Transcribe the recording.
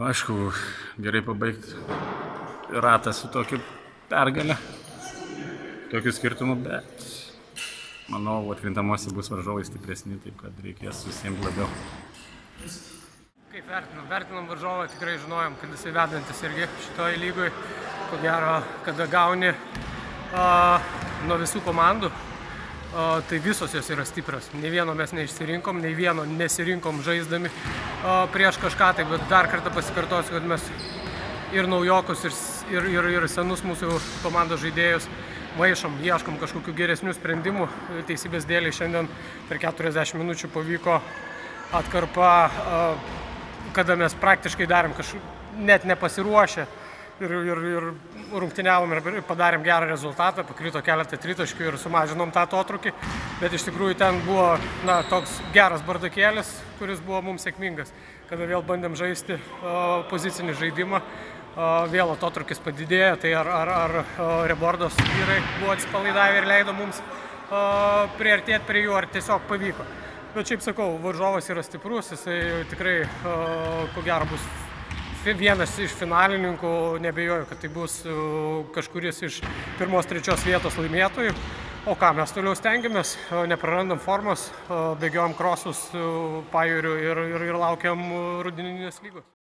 Aišku, gerai pabaigti ratą su tokiu pergalę, tokiu skirtumu, bet manau, atkrintamosi bus varžovai stipresni, taip kad reikės susiimti labiau. Kaip vertinam varžovą, tikrai žinojom, kad jisai vedantis irgi šitoj lygoj, ko gero, kada gauni nuo visų komandų, tai visos jos yra stiprios. Nei vieno mes neišsirinkom, nei vieno nesirinkom žaisdami prieš kažką, tai bet dar kartą pasikartosiu, kad mes ir naujokus, ir senus mūsų komandos žaidėjus maišom, ieškom kažkokių geresnių sprendimų. Teisybės dėliai šiandien per 40 minučių pavyko atkarpa, kada mes praktiškai darėm net nepasiruošę ir rungtyniavom ir padarėm gerą rezultatą, pakrito keletą tritaškių ir sumažinom tą atotrūkį, bet iš tikrųjų ten buvo toks geras bardakėlis, kuris buvo mums sėkmingas, kada vėl bandėm žaisti pozicinį žaidimą, vėl atotrūkis padidėjo, tai ar Rebordos vyrai buvo atsipalaidavę ir leido mums priartėti prie jų, ar tiesiog pavyko. Bet šiaip sakau, varžovas yra stiprus, jisai tikrai ko gero bus vienas iš finalininkų, nebejoju, kad tai bus kažkuris iš 1-3 vietos laimėtojų. O ką, mes toliau stengiamės, neprarandam formos, bėgiojam krosus pajūriu ir laukiam rudeninės lygos.